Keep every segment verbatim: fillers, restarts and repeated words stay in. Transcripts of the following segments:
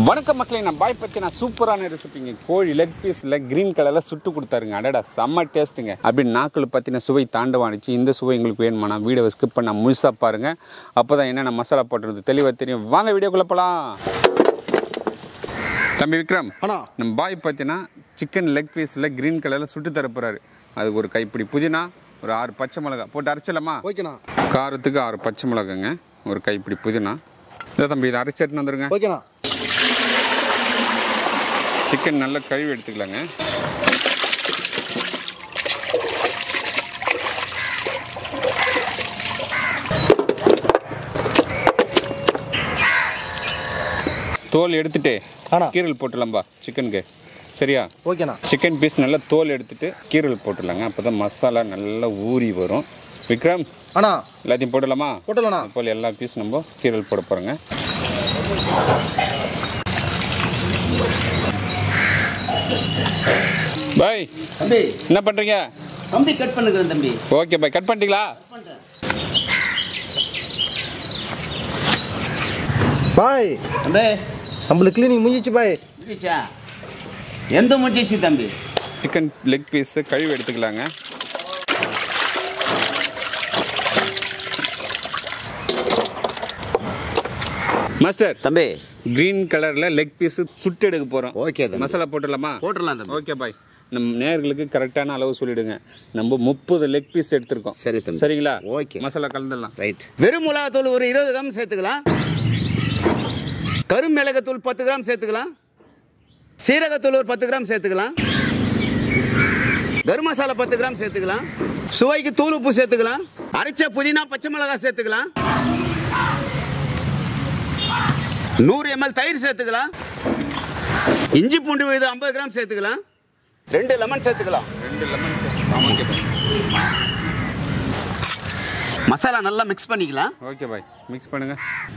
வணக்கம் மக்களே, நான் பாய் பற்றி நான் சூப்பரான ரெசிபிங்க. கோழி லெக் பீஸில் க்ரீன் கலரில் சுட்டு கொடுத்தாருங்க. அடடா செம்ம டேஸ்ட்டுங்க. அப்படி நாக்கில் பார்த்தீங்கன்னா சுவை தாண்டவானிச்சு. இந்த சுவை உங்களுக்கு வேணுமானா வீடியோவை ஸ்கிப் பண்ண முழுசாக பாருங்கள். அப்போ தான் என்னென்ன மசாலா போட்டுறது தெளிவாக தெரியும். வாங்க வீடியோக்குள்ளே போகலாம். தம்பி விக்ரம், ஆனால் நம்ம பாய் பார்த்தீங்கன்னா சிக்கன் லெக் பீஸில் க்ரீன் கலரில் சுட்டு தர போகிறாரு. அதுக்கு ஒரு கைப்பிடி புதினா, ஒரு ஆறு பச்சை மிளகா போட்டு அரைச்சலாமா? ஓகேண்ணா. காரத்துக்கு ஆறு பச்சை மிளகாங்க, ஒரு கைப்பிடி புதினா. இதை தம்பி இதை அரைச்சி எடுத்துன்னு வந்துடுங்க. ஓகேண்ணா. சிக்கன் நல்லா கழுவி எடுத்துக்கலாங்க. தோல் எடுத்துட்டு கீரல் போட்டுடலாம்பா சிக்கனுக்கு. சரியா? ஓகேண்ணா. சிக்கன் பீஸ் நல்லா தோல் எடுத்துட்டு கீரல் போட்டுடலாங்க. அப்போ தான் மசாலா நல்லா ஊறி வரும். விக்ரம் அண்ணா, எல்லாத்தையும் போடலாமா? போட்டலாம்ண்ணா. போல் எல்லா பீஸ் நம்ம கீரல் போட போகிறோங்க. பாய் தம்பி என்ன பண்ணுறீங்க? தம்பி கட் பண்ணுறேன் தம்பி. ஓகே பாய், கட் பண்ணிட்டீங்களா? பாய் தம்பி நம்மளுக்கு கிளீனிங் முடிஞ்சிச்சு பாய். முடிச்சா? எந்த முடிஞ்சிச்சு தம்பி? சிக்கன் லெக் பீஸ் கழுவி எடுத்துக்கலாங்க. மாஸ்டர் தம்பி கிரீன் கலர்ல லெக் பீஸ் சுட்டு எடுக்க போறோம். ஓகே. மசாலா போட்டுடலாமா? போட்டுடலாம் தம்பி. ஓகே பாய். நம்ம நேயர்களுக்கு கரெக்டான அளவு சொல்லிடுங்க. நம்ம முப்பது லெக் பீஸ் எடுத்திருக்கோம். சரி தம்பி. சரிங்களா? ஓகே. மசாலா கலந்துடலாம். ரைட். வெறும் மிளகாத்தூள் ஒரு இருபது கிராம் சேர்த்துக்கலாம். கரும் மிளகாத்தூள் பத்து கிராம் சேர்த்துக்கலாம். சீரகத்தூள் ஒரு பத்து கிராம் சேர்த்துக்கலாம். கரும் மசாலா பத்து கிராம் சேர்த்துக்கலாம். சுவைக்கு தூள் உப்பு சேர்த்துக்கலாம். அரைச்ச புதினா பச்சை மிளகாய் சேர்த்துக்கலாம். நூறு எம்எல் தயிர் சேர்த்துக்கலாம். இஞ்சி பூண்டு விழுது ஐம்பது கிராம் சேர்த்துக்கலாம். ரெண்டு லெமன் சேர்த்துக்கலாம். ரெண்டு லெமன் சேர்த்துக்கலாம். மசாலா நல்லா மிக்ஸ் பண்ணிக்கலாம். ஓகே பாய், மிக்ஸ் பண்ணுங்க.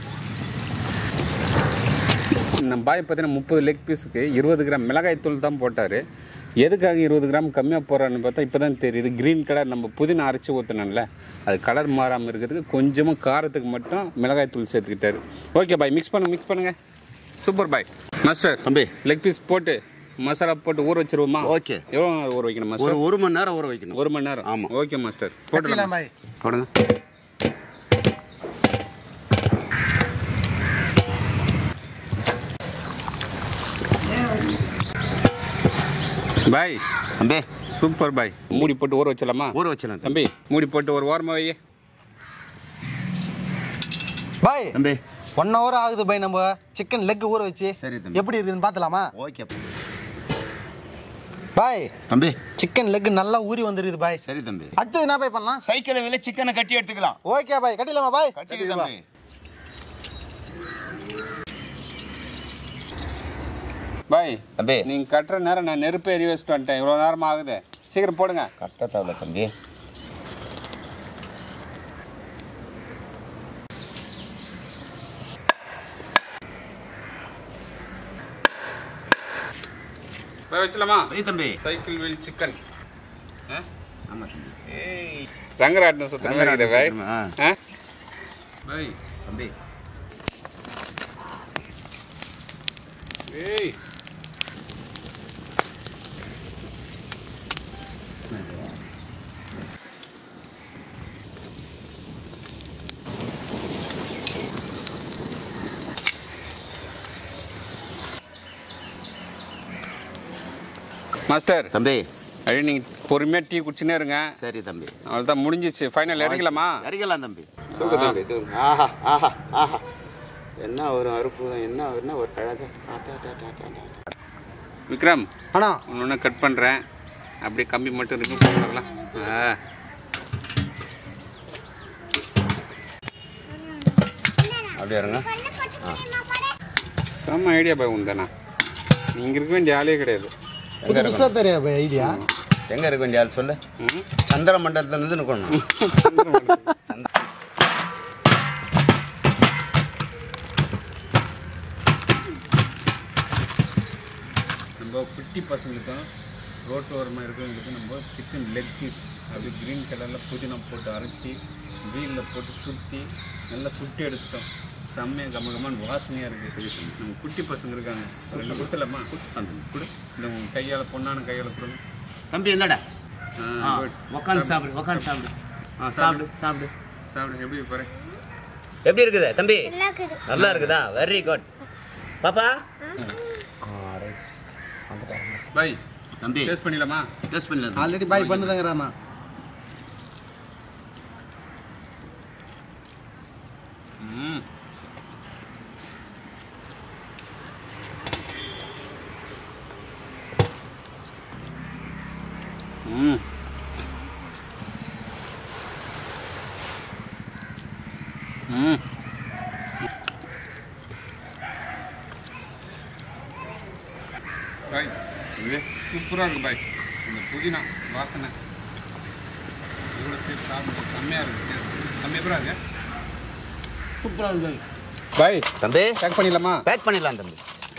நம்ம பாய் பார்த்தீங்கன்னா முப்பது லெக் பீஸுக்கு இருபது கிராம் மிளகாய் தூள் தான் போட்டார். எதுக்காக இருபது கிராம் கம்மியாக போடுறான்னு பார்த்தா இப்போ தான் தெரியுது. க்ரீன் கலர் நம்ம புதினா அரைச்சி ஊற்றினோம்ல, அது கலர் மாறாமல் இருக்கிறதுக்கு கொஞ்சமாக காரத்துக்கு மட்டும் மிளகாய் தூள் சேர்த்துக்கிட்டாரு. ஓகே பாய், மிக்ஸ் பண்ணுங்க மிக்ஸ் பண்ணுங்க. சூப்பர் பாய். மாஸ்டர் தம்பி லெக் பீஸ் போட்டு மசாலா போட்டு ஊற வச்சிருவோமா? ஓகே. எவ்வளோ நேரம் ஊற வைக்கணும் மாஸ்டர்? ஒரு மணி நேரம் ஊற வைக்கணும். ஒரு மணி நேரம்? ஆமாம். ஓகே மாஸ்டர், போட்டுடலாம் பாய். போடுங்க. பாய் தம்பி சூப்பர் பாய். மூடி போட்டு ஊற வச்சலாமா? ஊற வச்சலாம் தம்பி. மூடி போட்டு ஒரு வாரமாக வை பாய். தம்பி ஒன் ஹவர் ஆகுது பாய். நம்ம சிக்கன் லெக் ஊற வச்சு சரி தம்பி. எப்படி இருக்குதுன்னு பார்த்தலாமா? Okay bye. தம்பி சிக்கன் லெக் நல்லா ஊறி வந்துருக்குது பாய். சரி தம்பி. அடுத்து என்ன பாய் பண்ணலாம்? சைக்கிள் வெளியே சிக்கனை கட்டி எடுத்துக்கலாம். ஓகே பாய், கட்டிடலாமா பாய்? கட்டி தம்பி. பாய் தம்பி நீங்கள் கட்டுற நேரம் நான் நெருப்பு எரி வச்சுட்டு வந்துட்டேன். இவ்வளோ நேரம் ஆகுது, சீக்கிரம் போடுங்க. கட்ட தேவை தம்பி. போய் வச்சலாமா? தம்பி சைக்கிள் வீல் சிக்கன். ஆமாம் தம்பி. ஏய் ரங்கராட்டம் சுத்தம் மாதிரி பாய். ஆ பாய் தம்பி. ஏய் மாஸ்டர் தம்பி அடி நீங்கள் பொறுமையாக டீ குடிச்சுனே இருங்க. சரி தம்பி. அவள் தான் முடிஞ்சிச்சு. ஃபைனல் இறங்கலாமா? இறங்கலாம் தம்பி. தூக்கு தம்பி தூக்கு. ஆஹா ஆஹா ஆஹா, என்ன ஒரு அறுப்புதான், என்ன என்ன ஒரு அழகா. விக்ரம் அண்ணா ஒன்று கட் பண்ணுறேன். அப்படியே கம்பி மட்டும் இருக்கு, போட்டுடலாம். ஆ அப்படியே இருங்க. செம்ம ஐடியா பாய் உண்டாண்ணா. நீங்கள் இருக்க வேண்டிய ஆளே கிடையாது. புதுசாக தெரியும் பாய் ஐடியா. எங்கே இருக்க வேண்டிய ஆள் சொல்லு? சந்திர மண்டலத்துலேருந்து நிற்கணும். நம்ம குட்டி பசங்களுக்கும் ரோட்டு ஓரமாக இருக்கிறவங்களுக்கு நம்ம சிக்கன் லெக் பீஸ் அப்படி க்ரீன் கலரில் புதினா போட்டு அரைச்சி வீலில் போட்டு சுற்றி நல்லா சுட்டி எடுத்துட்டோம். செம்மையாக கம்ம கம்மன்னு வாசனையாக இருக்குது. நம்ம குட்டி பசங்க இருக்காங்க, ரெண்டு கொடுத்துலாமா? கொடு. இந்த உங்கள் கையால் பொண்ணான கையால் கொடுங்க. தம்பி என்னடா உக்காந்து சாப்பிடு உக்காந்து சாப்பிடு ஆ சாப்பிடு சாப்பிடு சாப்பிடு. எப்படி பாரு, எப்படி இருக்குது தம்பி? நல்லா இருக்குதா? Very good. பாப்பா பாய் தம்பி டேஸ்ட் பண்ணிடலாமா? டேஸ்ட் பண்ணலாம். ஆல்ரெடி பாய் பண்ணுதாங்கறானா? ம் ம் ம் பாய் இது சூப்பராக இருக்குது பாய். இந்த புதினா வாசனை இதோட சேர்த்து சாப்பிட்டு செம்மையாக இருக்குது. டேஸ்ட் செம்ம எப்படா இருக்கு? சூப்பரா இருக்கு பாய். தம்பி பேக் பண்ணிடலாமா? பேக் பண்ணிடலாம் தம்பி.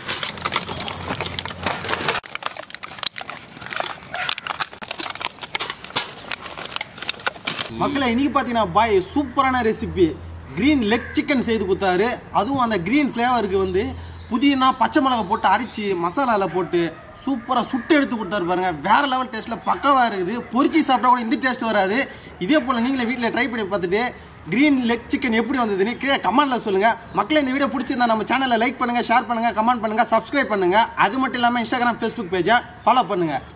மக்களே, இன்னைக்கு பார்த்தீங்கன்னா பாய் சூப்பரான ரெசிபி க்ரீன் லெக் சிக்கன் செய்து கொடுத்தாரு. அதுவும் அந்த க்ரீன் ஃப்ளேவருக்கு வந்து புதினா பச்சை மிளகாய் போட்டு அரைச்சி மசாலாவில் போட்டு சூப்பராக சுட்டு எடுத்து கொடுத்தாரு பாருங்க. வேறு லெவல் டேஸ்ட்டில் பக்கவாக இருக்குது. பொரிச்சு சாப்பிட்டா கூட இந்த டேஸ்ட் வராது. இதே போல் நீங்களே வீட்டில் ட்ரை பண்ணி பார்த்துட்டு க்ரீன் லெக் சிக்கன் எப்படி வந்ததுன்னு கீழே கமெண்ட்டில் சொல்லுங்கள். மக்களே, இந்த வீடியோ பிடிச்சிருந்தா நம்ம சேனலை லைக் பண்ணுங்கள், ஷேர் பண்ணுங்கள், கமெண்ட் பண்ணுங்கள், சப்ஸ்கிரைப் பண்ணுங்கள். அது மட்டும் இல்லாமல் இன்ஸ்டாகிராம், ஃபேஸ்புக் பேஜை ஃபாலோ பண்ணுங்கள்.